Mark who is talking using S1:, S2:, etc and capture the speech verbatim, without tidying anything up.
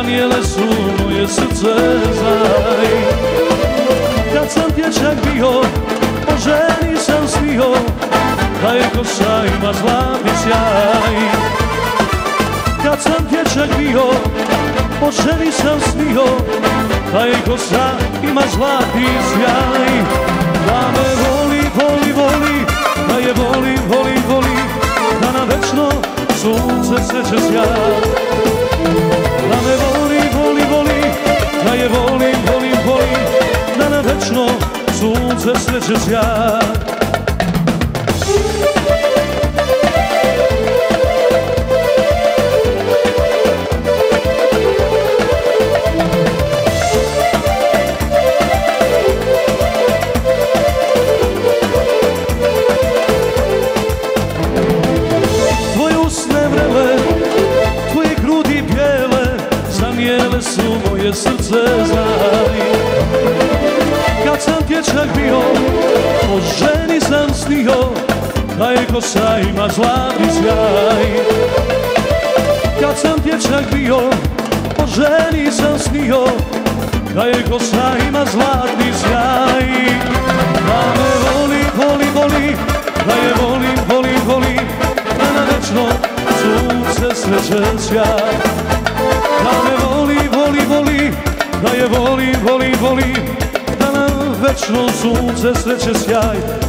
S1: zanijele su moje srce, znaj. Kad sam dječak bio, po ženi sam snio, da je kosa ima zlatni sjaj. Kad sam dječak bio, po ženi sam snio, da je kosa ima zlatni sjaj. Da me voli, voli, voli, da je voli, voli, voli, da na večno sunce sreće sjaj. Da me voli, voli, voli, da je voli, voli, voli, da na večno sunce sreće sjaj. Su moje srce, znaj. Kad sam dječak bio, po ženi sam snio, da je kosa ima zlatni sjaj. Kad sam dječak bio, po ženi sam snio, da je kosa ima zlatni sjaj. Da me voli, voli, voli, da je volim, volim, voli, da na večno sunce sreće sjaj. Da me voli, voli, voli, da je voli, voli, voli, da nam večno sunce sreće sjaj.